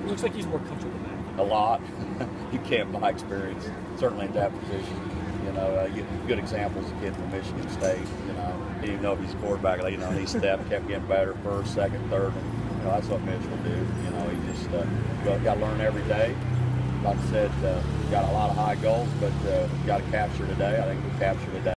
It looks like he's more comfortable now. A lot. You can't buy experience, certainly in that position. You know, good examples, a kid from Michigan State, you know, he didn't even know if he's a quarterback, you know, and he kept getting better, first, second, third, and, you know, that's what Mitch will do. You know, he just got to learn every day. Like I said, got a lot of high goals, but got to capture today. I think we captured today.